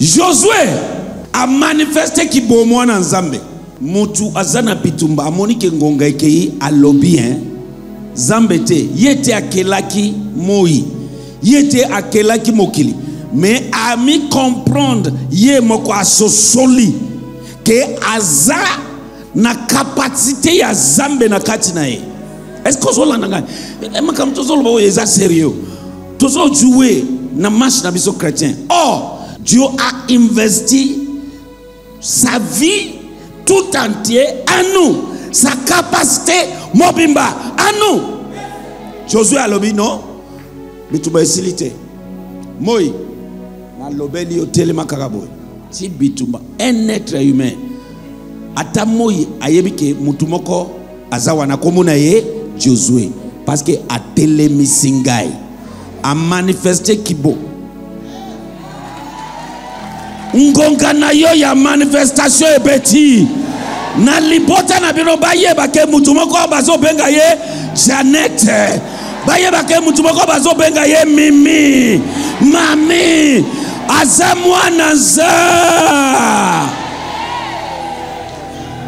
Josué a manifesté qui bon moi dans Zambé. Mutu azana pitumba amoni ke ngonga ekei alobi Zambete yete akelaki moi yete akelaki mokili mais a mi comprendre ye moko asosoli que aza na capacité ya Zambe na kati na ye. Est-ce que vous l'entendez? Mais comme tout ça, c'est sérieux. Tout ça jouer na marche na biso chrétien. Or, Dieu a investi sa vie tout entier à nous, sa capacité mobimba à nous. Josué a lobi non, mais tu vas faciliter. Moi, na lobeli au téléma karaboy. Si bitumba un être humain, ata moi ayebike mutumoko azawana komuna ye Josué parce que a télémisingai a manifesté kibo. Ngonga na yo ya manifestation ebeti na libota na bino baye bake mutumoko bazo benga ye Janet baye bake mutumoko bazo benga ye Mimi mami azamwana za